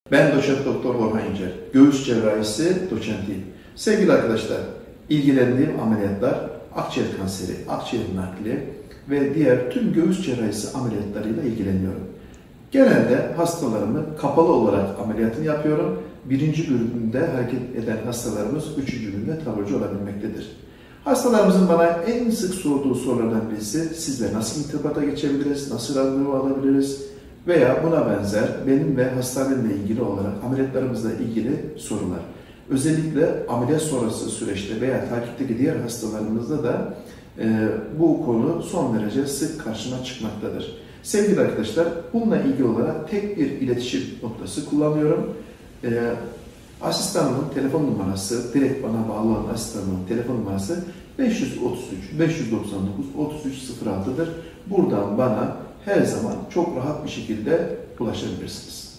Ben doçent doktor Orhan İncer, göğüs cerrahisi doçentiyim. Sevgili arkadaşlar, ilgilendiğim ameliyatlar akciğer kanseri, akciğer nakli ve diğer tüm göğüs cerrahisi ameliyatlarıyla ilgileniyorum. Genelde hastalarımı kapalı olarak ameliyatını yapıyorum. Birinci bölümünde hareket eden hastalarımız üçüncü bölümde taburcu olabilmektedir. Hastalarımızın bana en sık sorduğu sorulardan birisi, sizle nasıl irtibata geçebiliriz, nasıl randevu alabiliriz veya buna benzer benim ve hastanemle ilgili olarak ameliyatlarımızla ilgili sorular. Özellikle ameliyat sonrası süreçte veya takipteki diğer hastalarımızda da bu konu son derece sık karşıma çıkmaktadır. Sevgili arkadaşlar, bununla ilgili olarak tek bir iletişim noktası kullanıyorum. Asistanımın telefon numarası, direkt bana bağlı olan asistanımın telefon numarası 533 599 3306'dır. Buradan bana her zaman çok rahat bir şekilde ulaşabilirsiniz.